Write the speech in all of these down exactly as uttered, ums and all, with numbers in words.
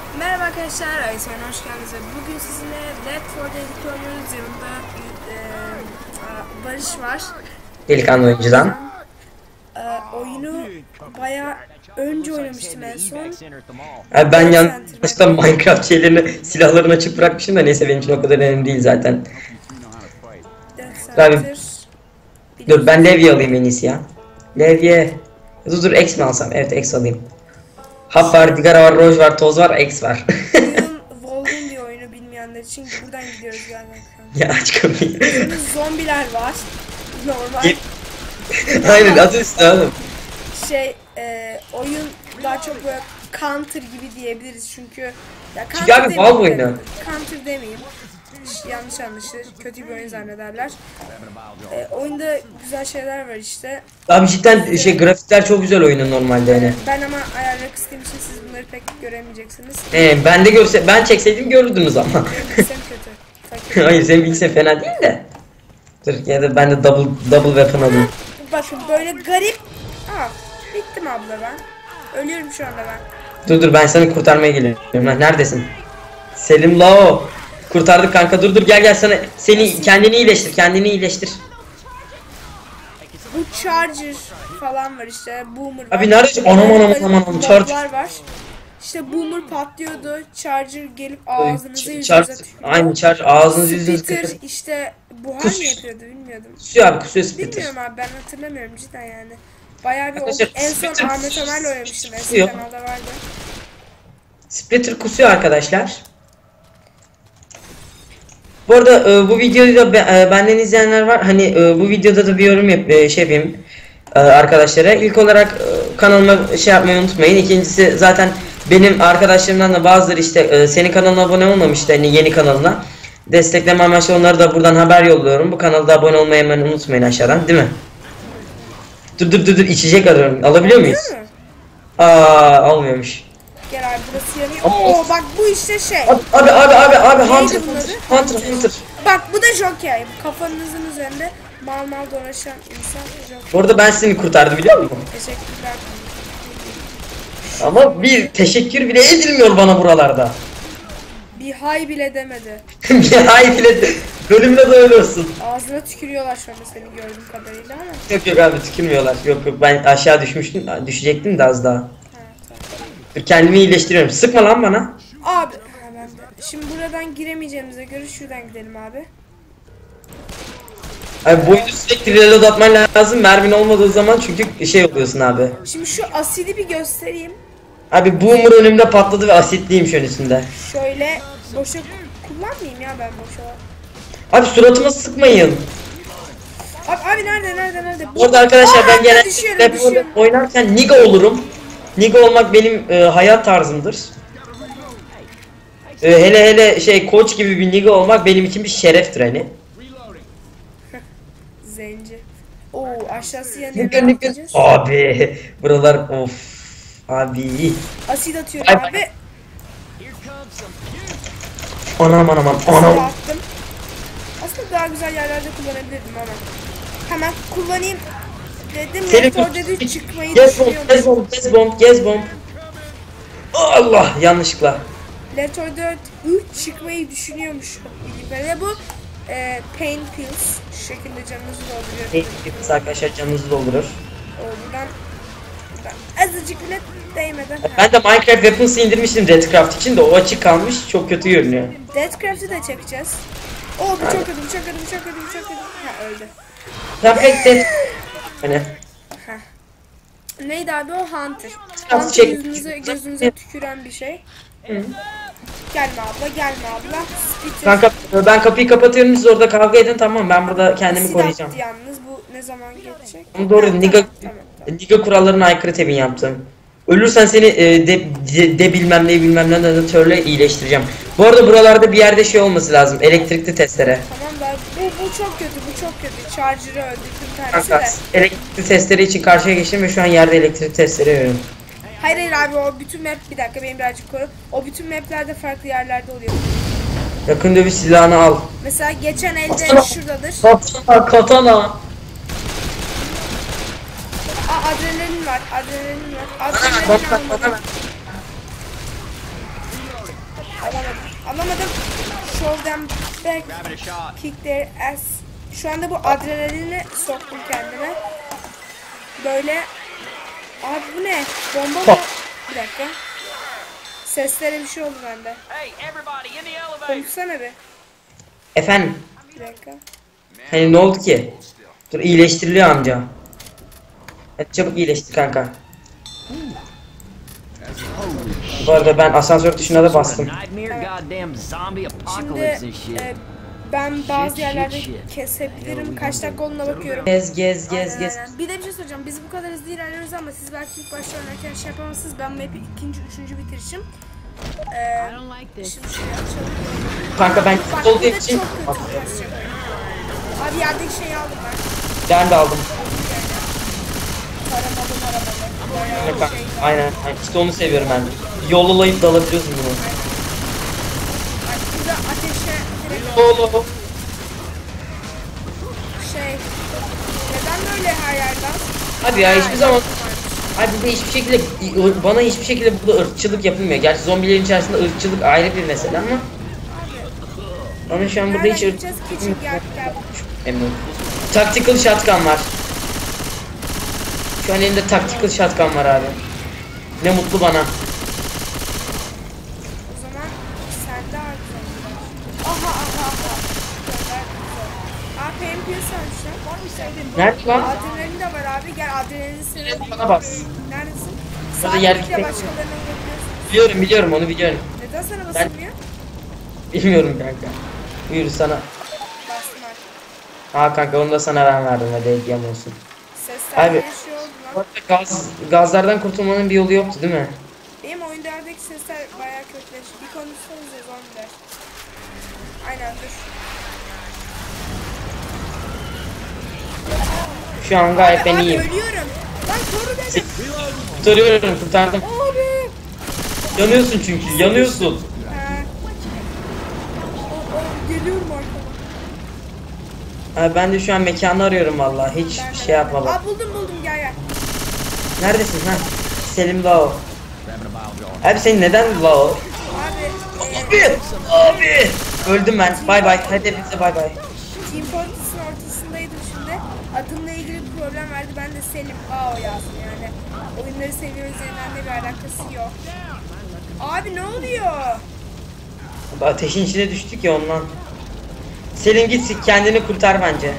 Merhaba arkadaşlar, Aysen'e hoş geldiniz. Bugün sizinle Left four Dead'de oynuyoruz. Yanımda e, Barış var. Delikanlı oyuncudan. E, oyunu bayağı önce oynamıştım en son. Abi ben yanlışlıkla Minecraft şeylerini, silahlarını açık bırakmışım da neyse benim için o kadar önemli değil zaten. Abi, dur ben levye alayım en iyisi ya. Levye. Dur dur X mi alsam? Evet X alayım. Hap var, digara var, roj var, toz var, X var. Oyun Volgun bir oyunu bilmeyenler için buradan gidiyoruz galiba. Ya aç kapıyı. Zombiler var. Normal. Aynen adı üstü oğlum. Şey e, oyun daha çok böyle counter gibi diyebiliriz çünkü ya çünkü abi Valve oyunu. Counter demeyeyim. Yanlış anlaşılır. Kötü bir oyun zannederler. E, oyunda güzel şeyler var işte. Abi cidden şey grafikler çok güzel oyunun normalde yani. Ben ama ayarları kıstığım için siz bunları pek göremeyeceksiniz. Ee, ben de görse ben çekseydim görürdünüz ama. Benim bilgisayarım kötü. Fakir. Hayır senin bilgisayar fena değil de. Dur ya da ben de double double weapon alayım. Bakın böyle garip. Aa, bittim abla ben. Ölüyorum şu anda ben. Dur dur ben seni kurtarmaya geliyorum lan. Neredesin? Selim Lao. Kurtardık kanka. Dur dur gel gel sana seni kendini iyileştir. Kendini iyileştir. Bu charger falan var işte. Boomer. Abi nerede? Anam anam anam anam charger var. İşte boomer patlıyordu. Charger gelip ağzınızı Char yüzünüze tükürüyor. aynı charger ağzınızı yüzünüzü Splitter kırıyor. işte buhar Kus. mı yapıyordu bilmiyordum. Kusuyor abi kusuyor Splitter. Bilmiyorum abi ben hatırlamıyorum cidden yani. Bayağı bir oldu. Arkadaşlar, En son Splitter Ahmet Ömer'le oynamıştım. Eski kusuyor. kanalda vardı. Splitter kusuyor arkadaşlar. Bu arada e, bu videoyu da be, e, benden izleyenler var. Hani e, bu videoda da bir yorum yap, e, şey yapayım e, arkadaşlara. İlk olarak e, kanalıma şey yapmayı unutmayın. İkincisi zaten benim arkadaşlarımdan da bazıları işte e, senin kanalına abone olmamıştı hani yeni kanalına. Destekleme amaçlı onlara da buradan haber yolluyorum. Bu kanalda abone olmayı hemen unutmayın aşağıdan, değil mi? Dur dur dur dur içecek alıyorum. Alabiliyor muyuz? Aa almıyormuş. Gel abi burası yanıyor. Oo bak bu işte şey. Abi abi abi abi, abi Neydi Hunter, bunun Hunter adı? Hunter Hunter. Bak bu da jockey. Kafanızın üzerinde mal mal dolaşan insan jockey. Bu arada ben seni kurtardım biliyor musun? Teşekkürler. Ama bir teşekkür bile edilmiyor bana buralarda. Bir hay bile demedi. Hayır bile bölümüne de öyle olsun. Ağzına tükürüyorlar şu anda seni gördüğüm kadarıyla ama. Yok yok abi tükürmüyorlar. Yok yok ben aşağı düşmüştüm. Düşecektim de az daha. Ha, tamam. Dur kendimi iyileştiriyorum. Sıkma lan bana. Abi hemen de. Şimdi buradan giremeyeceğimize göre şuradan gidelim abi. Abi bu oyunu sürekli reload atman lazım. Mermin olmadığı zaman çünkü şey oluyorsun abi. Şimdi şu asidi bir göstereyim. Abi boomer önümde patladı ve asitliyim şu an üstünde. Şöyle boşa kullanmayayım ya ben boşa. Abi suratıma sıkmayın. Abi, abi nerede nerede nerede? Bu... Orada arkadaşlar ben Aa, düşüyorum, genelde düşüyorum. oynarken niga olurum. Niga olmak benim e, hayat tarzımdır. E, hele hele şey koç gibi bir niga olmak benim için bir şereftir hani. Zenci. Oo aşağısı yanıyor. Niga Ne niga. yapacağız? Abi buralar of. Abi. Asit atıyorum Ay, abi. Anam anam anam. Asit anam. attım. Aslında daha güzel yerlerde kullanabilirdim ama. Hemen kullanayım dedim. Senin Left four Dead'e çıkmayı Gez bomb, gez düşünüyorum. bomb, gez bomb, gez bomb. Allah yanlışlıkla. Left four Dead üç çıkmayı düşünüyormuş. Ve bu e, pain pills. Şu şekilde canınızı dolduruyor. Hepiniz arkadaşlar canınızı doldurur. O buradan, buradan azıcık bile değmeden. Ben de Minecraft Weapons'ı indirmiştim Deathcraft için de o açık kalmış çok kötü görünüyor. Deathcraft'ı da çekeceğiz. Oo bu çok kötü, bu çok kötü, bu çok kötü, bu çok kötü. Ha öldü. Tamam ekle. Hani. Heh. Neydi abi o? Hunter. Biraz Hunter şey- yüzünüze, gözünüze tüküren bir şey. Hı. Gelme abla, gelme abla. Splitter. Kanka ben kapıyı kapatıyorum siz orada kavga edin tamam ben burada kendimi Asit koruyacağım. attı yalnız bu ne zaman geçecek? Ama doğru Ha, Niga, tamam, tamam, tamam. Niga kurallarına aykırı tebin yaptım. Ölürsen seni e, de, de, de bilmem ne bilmem ne de törle iyileştireceğim. Bu arada buralarda bir yerde şey olması lazım elektrikli testere. Tamam da bu, bu çok kötü, bu çok kötü. Charger'ı öldürdüm tanesi Kanka de. elektrikli testere için karşıya geçtim ve şu an yerde elektrikli testere görüyorum. Hayır hayır abi o bütün map, bir dakika benim birazcık koru. O bütün maplerde farklı yerlerde oluyor. Yakın dövüş silahını al. Mesela geçen elde Katana. şuradadır. Katana katana. Aa adrenalin var, adrenalin var. Adrenalin Bak bak almadım. bak. Anlamadım. Show them back. Kick their ass. Şu anda bu adrenalini soktum kendime. Böyle. Abi bu ne? Bomba mı? Bir dakika. Seslere bir şey oldu bende. Konuşsana bir. Efendim? Bir dakika. Hani ne oldu ki? Dur iyileştiriliyor amca. Hadi çabuk iyileştir kanka. Bu arada ben asansör tuşuna da bastım. Şimdi e, ben bazı yerlerde kesebilirim. Kaç dakika olduğuna bakıyorum. Gez gez gez Aynen, gez. aynen. Bir de bir şey söyleyeceğim. Biz bu kadar hızlı ilerliyoruz ama siz belki ilk başta oynarken şey yapamazsınız. Ben map'i ikinci, üçüncü bitirişim. Ee, şimdi şuraya açalım. Kanka ben Bak olduğu burada için çok kötü uğraşacak. Abi yerdeki şeyi aldım ben. ben de aldım. Taramalı maramalı. Bayağı Kanka, şey. aynen, aynen. İşte onu seviyorum ben. Yollayıp dalabiliyorsun bunu. Bak burada ateşe direkt Oğlum. şey. Neden böyle her yerden? Abi ya hiçbir zaman Abi burada hiçbir şekilde bana hiçbir şekilde burada ırkçılık yapılmıyor. Gerçi zombilerin içerisinde ırkçılık ayrı bir mesele ama ama şu an burada hiç Nereden ırk... gideceğiz? Kitchen gel gel. Emin. Tactical shotgun var. Şu an elimde tactical shotgun var abi. Ne mutlu bana. O zaman sende artık. Aha aha aha. Güzel, güzel. Aa Pain Pills almışlar. Nerede lan? Adrenalin de var abi. Gel adrenalin seni. Bana bas. Neredesin? Burada Sağ yer tıkla gitmek- başkalarına vurabiliyorsun. Biliyorum biliyorum onu biliyorum. Neden sana Ben- basılmıyor? Bilmiyorum kanka. Buyur sana. Bastım artık. Ha kanka onu da sana ben verdim hadi hediyem olsun. Sesler Abi. bir şey oldu Bu lan. arada Gaz, gazlardan kurtulmanın bir yolu yoktu değil mi? Benim oyunlardaki sesler bayağı kötüleşti. Bir konuşsanız ya zombiler. Aynen dur. Şu an gayet ben Abi iyiyim. ölüyorum. Lan koru beni. Kurtarıyorum kurtardım. Abi. Yanıyorsun çünkü yanıyorsun. He. O, o, geliyorum arkadan. Abi ben de şu an mekanı arıyorum vallahi hiç Ben de, şey ben de. yapmadım. Aa buldum buldum gel gel. Neredesin ha? Selim Lao. Abi senin neden Lao? Abi. E, Abi! Abi! Öldüm ben. Bay bay. Hadi hepinize bay bay. Team Fortress'ın ortasındaydım şimdi. Adımla ilgili bir problem verdi. Ben de Selim Ao yazdım yani. Oyunları seviyoruz yeniden bir alakası yok. Abi ne oluyor? Abi ateşin içine düştük ya ondan. Selim git kendini kurtar bence.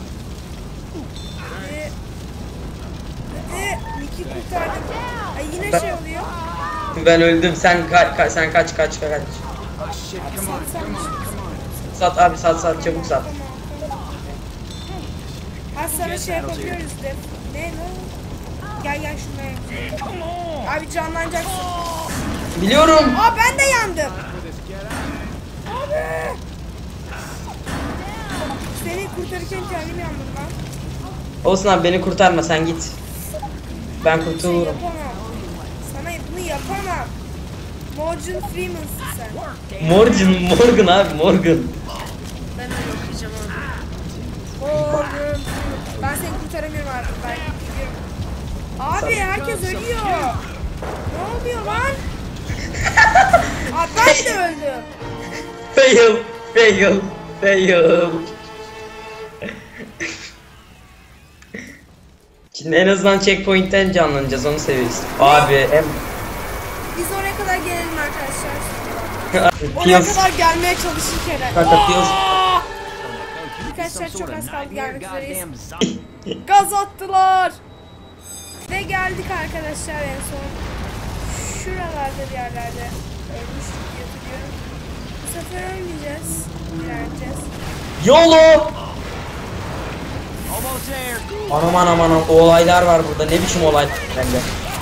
Hadi. Hadi. Nick'i kurtardım. Ay yine Ben- şey oluyor. Ben öldüm. Sen ka- ka- sen kaç kaç kaç. Satsanmış. Sat abi sat sat çabuk sat. Tamam tamam. Ha sana şey yapabiliyoruz de. Ne ne? Gel gel şuraya. Abi canlanacaksın. Biliyorum. Aa ben de yandım. Abi. Seni kurtarırken kendim yandım lan. Olsun abi beni kurtarma sen git. Ben Şey kurtulurum. yapamam. Sana bunu yapamam. Morgan Freeman'sın sen. Morgan Morgan abi Morgan. Ben öyle okuyacağım abi. Morgan. Ben seni kurtaramıyorum artık. Ben gidiyorum. Abi herkes ölüyor. Ne oluyor lan? Abi ben de öldüm. Fail, fail, fail. Şimdi en azından checkpoint'ten canlanacağız onu seviyoruz. Abi em Biz oraya kadar gelelim arkadaşlar. Oraya Piyaz kadar gelmeye çalışırken. kanka piyaz Arkadaşlar çok az kaldı gelmek üzereyiz. Gaz attılar. Ve geldik arkadaşlar en son. Şuralarda bir yerlerde ölmüştük diye hatırlıyorum. Bu sefer ölmeyeceğiz. Direneceğiz. YOLO. Aman aman aman o olaylar var burada ne biçim olay bence.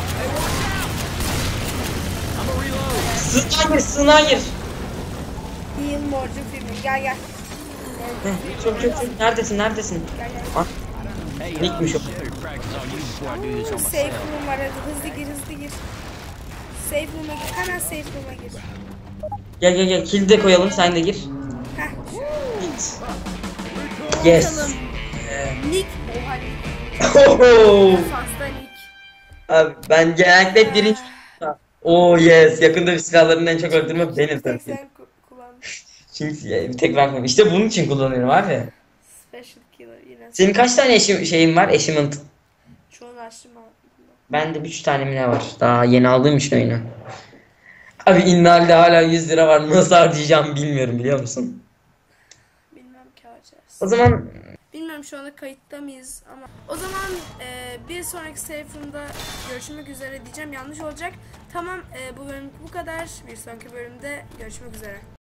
Sığınağa gir sığınağa gir. Heal Morgan filmi. Gel gel. Heh, Çok çok çok neredesin neredesin? Gel gel. Ah. Nickmiş o. Safe room var hadi hızlı gir hızlı gir. Safe room'a gir. Hemen safe room'a gir. Gel gel gel kill de koyalım sen de gir. Heh. Git. Yes. Bakalım. Nick. Oha Nick. Oho. Defansta Nick. Abi ben genellikle hep birinci. Oh yes yakında bir silahların en çok öldürme benim tabii. Sen ku- kullandın. Çünkü ya, bir tek ben işte bunun için kullanıyorum abi. Special killer yine. Senin kaç tane eşim, şeyin var? Achievement. Çoğunu açtım abi. Bende üç tane mi ne var? Daha yeni aldığım için oyunu. Abi İnnal'de hala yüz lira var. Nasıl harcayacağımı bilmiyorum, biliyor musun? Bilmem ki harcarız. O zaman Bilmiyorum şu anda kayıtta mıyız ama. O zaman e, bir sonraki sayfamda görüşmek üzere diyeceğim. Yanlış olacak. Tamam, e, bu bölüm bu kadar. Bir sonraki bölümde görüşmek üzere.